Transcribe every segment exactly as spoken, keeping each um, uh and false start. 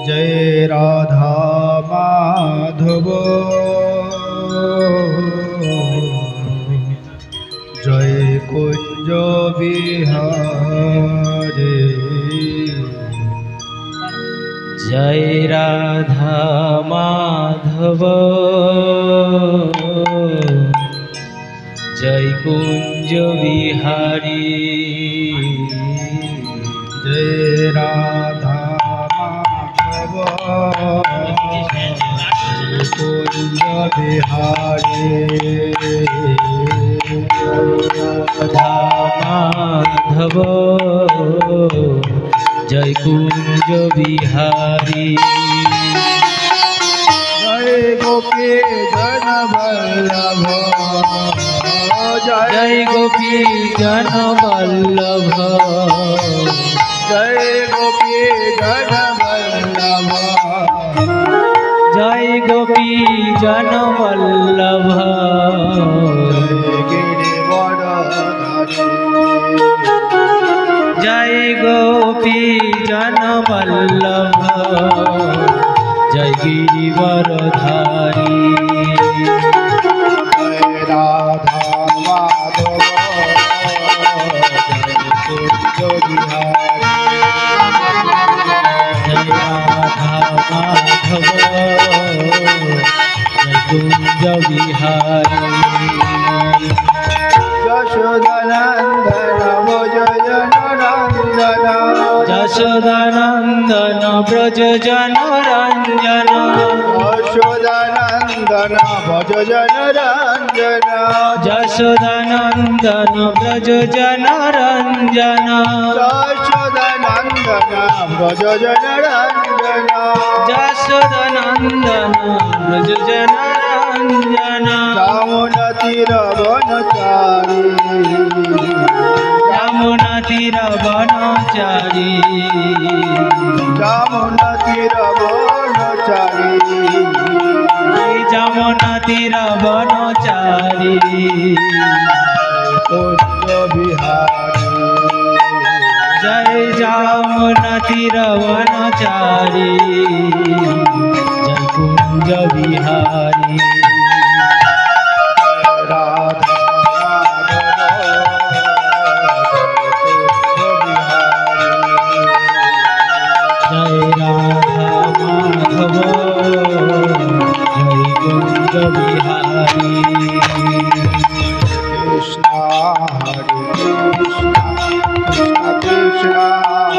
जय राधा माधव जय कुंज बिहारी जय राधा माधव जय कुंज बिहारी जय राधा माधव कुंज बिहारी राधा माधव जय कुंज बिहारी जय गोपी जन वल्लभ जय गोपी जन वल्लभ जय गोपी जन वल्लभ जय गोपी जन वल्लभ जय गोपी जन वल्लभ जय गिरिवरधारी जय राधा माधव जय राधा माधव जय कुंज बिहारी यशोदानंदन भज जनरंजन यशोदानंदन ब्रज जनरंजन यशोदानंदन भज जनरंजन यशोदानंदन ब्रज जनरंजन यशोदानंदन भज जनरंजन यशोदानंदन ब्रज जनरंजन यमुना तीर वनचारी यमुना तीर वनचारी यमुना तीर वनचारी यमुना तीर वनचारी कुंज बिहारी जय यमुना तीर वनचारी जय कुंज बिहारी राधा जय राधा माधव जय कुंज बिहारी कृष्णा हरे कृष्णा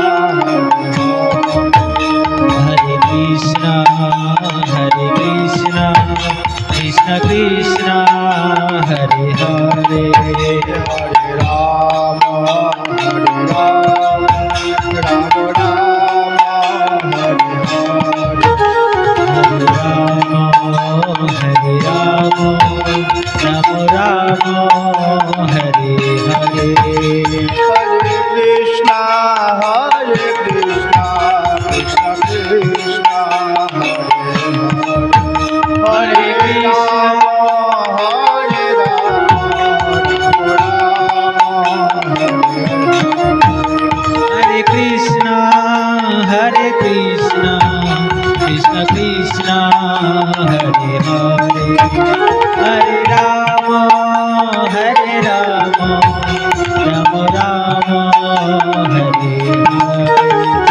कृष्णा हरे कृष्णा कृष्ण कृष्ण हरे हरे हरे राम हरे राम राम राम हरे हरे हरे राम राम राम हरे हरे हरे कृष्णा हरे कृष्णा कृष्ण कृष्णा हरे हरे हरे कृष्णा हरे कृष्ण कृष्ण कृष्ण हरे हरे हरे राम हरे राम राम राम हरे हरे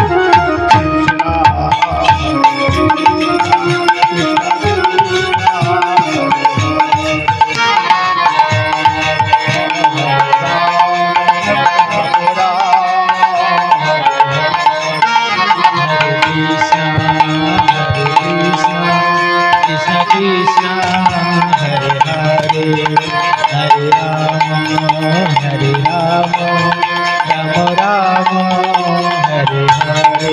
कृष्ण हरे हरे हरे राम हरे Ram Ram Ram Hare Hare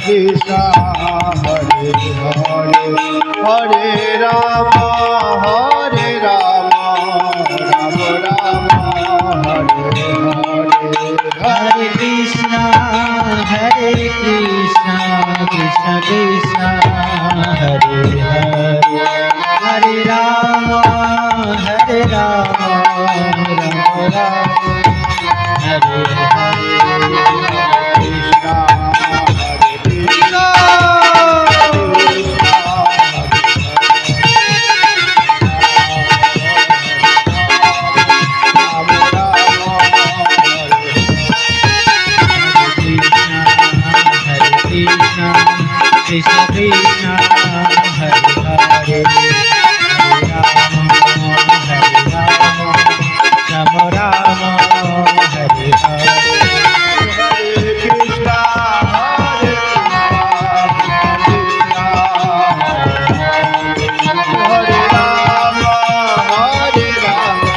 Krishna Hare Hare Hare Rama Hare Rama Rama Rama Hare Hare Hare Krishna Hare Krishna Krishna Krishna Hare Hare Hare Rama Hare Rama Rama Rama Hare Hare Krishna Hare Krishna Krishna Krishna Hare Hare Hare Rama Hare Rama Rama Rama Hare Hare Hare Krishna Hare Krishna Hare Rama Hare Rama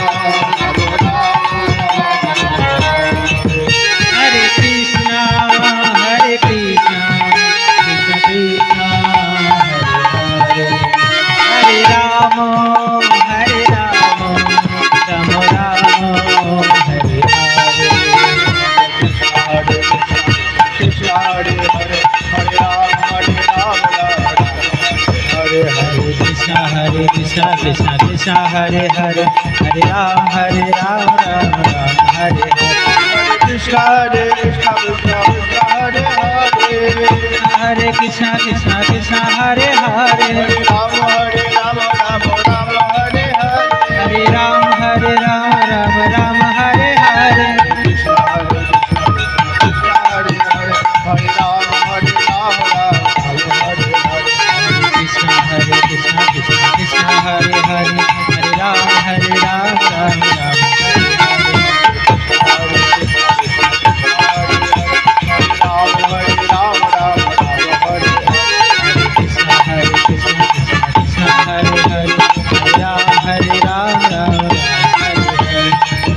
Hare Krishna Hare Krishna Krishna Krishna Hare Hare Hare Rama Hare Rama Rama Rama Hare Hare Krishna Hare Hare Hare Rama Hare Rama Hare Hare Krishna Hare Krishna Krishna Krishna Hare Hare Hare Ram Hare Ram Ram Ram Hare Hare Krishna Hare Krishna Krishna Krishna Hare Hare Hare Krishna Krishna Krishna Hare Hare Rama Hare Rama Rama Rama Hare Hare Hare Ram Hare Ram Ram Ram Hare Hare Krishna Hare Krishna Hare Hare Hare Rama Hare Rama Rama Hare Hare Krishna Hare Krishna Krishna Krishna Hare Hare Hare Ram Hare Ram Ram Ram Hare Hare Krishna Hare Krishna Krishna Krishna Hare Hare Hare Ram Hare Ram Ram Ram Hare Hare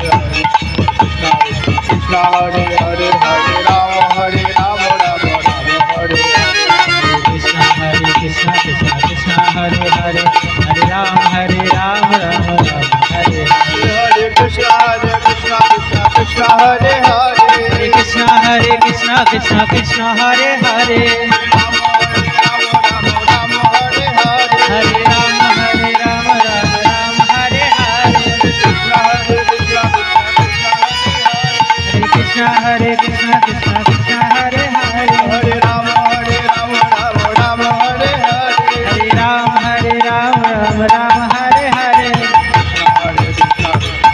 Krishna Hare Hare Hare Rama Hare Rama Rama Rama Hare Hare Krishna Hare Krishna Krishna Krishna Hare Hare Hare Ram Hare Ram Ram Ram Hare Hare Hare Krishna Hare Krishna Krishna Krishna Hare Hare Hare Krishna Hare Krishna Krishna Krishna Hare Hare Rama Hare Rama Rama Rama Hare Hare Hare Ram Hare Ram Ram Ram Hare Hare Krishna Hare Krishna Krishna Krishna Hare Hare Hare Krishna Krishna Krishna Hare Hare Hare Rama Hare Rama Rama Rama Hare Hare Hare Ram Hare Ram Ram Ram Hare Hare Hare Krishna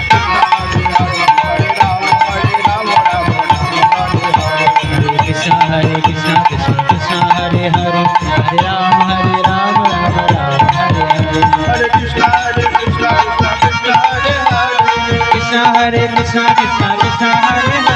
Hare Rama Hare Rama Rama Rama Hare Hare Hare Krishna Hare Krishna Krishna Krishna Hare Hare Hare Ram Hare Ram Ram Ram Hare Hare Hare Krishna Hare Krishna Krishna Krishna Hare Hare Krishna Hare Krishna Krishna Krishna Hare Hare